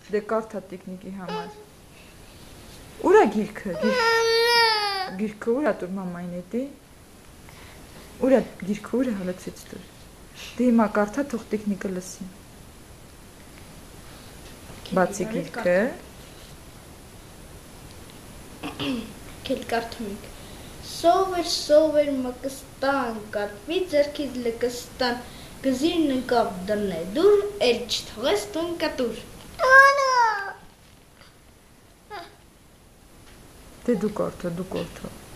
Դե կարդա տիկնիկի համար։ Ուրա գիրքը, գիրքը ուրա տուր մամային էդի։ Ուրա գիրքը ուրա հալեցից տուր։ Դե հիմա կարդա թող տիկնիկը լսի։ Բացի գիրքը։ Քել կարդում ենք։ Սովեր մկստան, կարպի ձեռքից լկստան, գզիրն ընկավ դռնե դուր, էլ չթողես տուն կտուր։ Դե դու կարդա, դու կարդա։